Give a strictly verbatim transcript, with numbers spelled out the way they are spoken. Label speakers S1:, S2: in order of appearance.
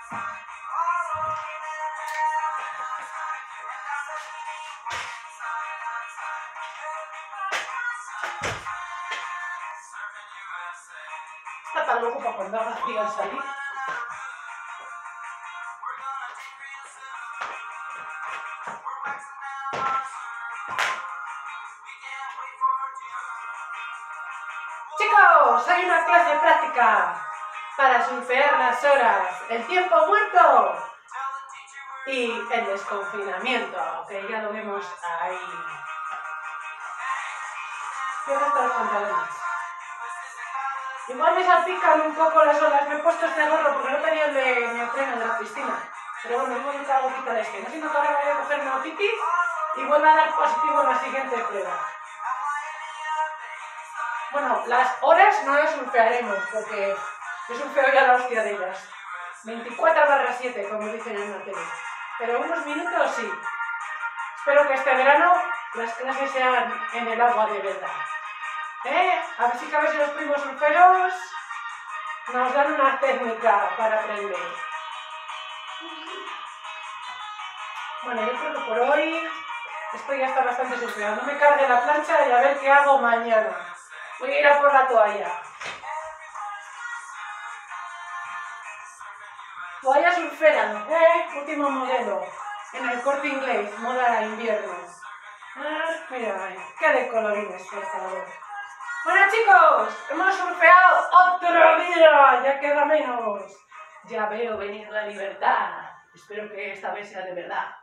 S1: Está tan loco para cuando haga frío al salir. Chicos, hay una clase práctica para surfear las horas, el tiempo muerto y el desconfinamiento, que ya lo vemos ahí. Cierra hasta los pantalones. Igual me salpican un poco las olas, me he puesto este gorro porque no tenía el de neopreno de la piscina. Pero bueno, igual me cago quita de este. No siento que ahora voy a coger neopitis y vuelvo a dar positivo en la siguiente prueba. Bueno, las horas no las surfearemos porque yo surfeo ya la hostia de ellas. veinticuatro barra siete, como dicen en la tele. Pero unos minutos sí. Espero que este verano las clases sean en el agua de verdad. ¿Eh? A ver si cabe si los primos surferos nos dan una técnica para aprender. Bueno, yo creo que por hoy esto ya está bastante surfeado. No me cargue la plancha y a ver qué hago mañana. Voy a ir a por la toalla. Toalla surfera, ¿eh? Último modelo. En el Corte Inglés, moda invierno. Ah, mira, qué de colorines, por favor. Bueno chicos, hemos surfeado otro día, ya queda menos. Ya veo venir la libertad. Espero que esta vez sea de verdad.